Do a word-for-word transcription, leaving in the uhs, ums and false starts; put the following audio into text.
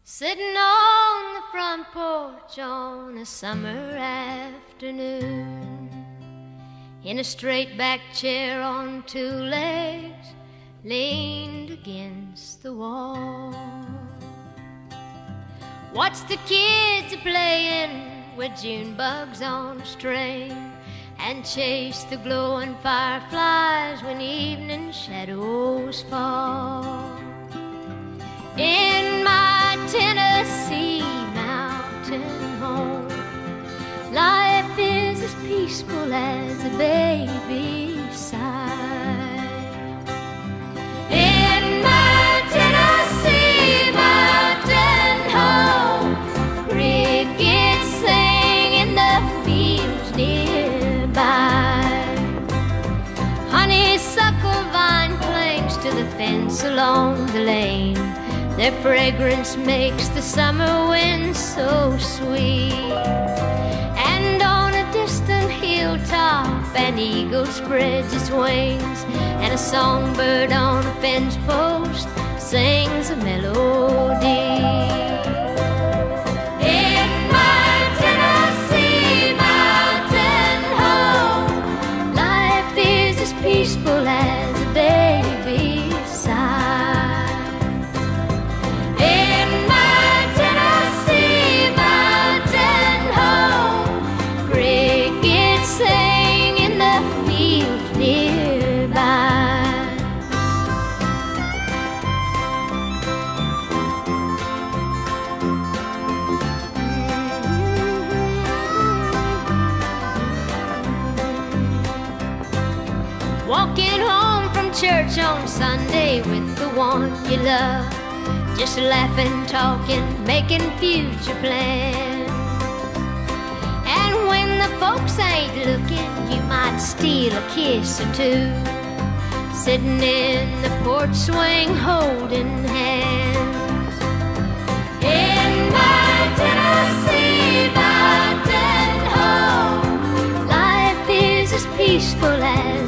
Sitting on the front porch on a summer afternoon, in a straight back chair on two legs, leaned against the wall. Watch the kids a playing with June bugs on a string, and chase the glowing fireflies when evening shadows fall. In my Tennessee mountain home, life is as peaceful as a baby's sigh. In my Tennessee mountain home, crickets sing in the fields nearby. Honeysuckle vine clings to the fence along the lane. Their fragrance makes the summer wind so sweet. And on a distant hilltop, an eagle spreads its wings, and a songbird on a fence post sings a melody. In my Tennessee mountain home, life is as peaceful as a baby's sigh. Walking home from church on Sunday with the one you love, just laughing, talking, making future plans. And when the folks ain't looking, you might steal a kiss or two, sitting in the porch swing holding hands. In my Tennessee mountain home, life is as peaceful as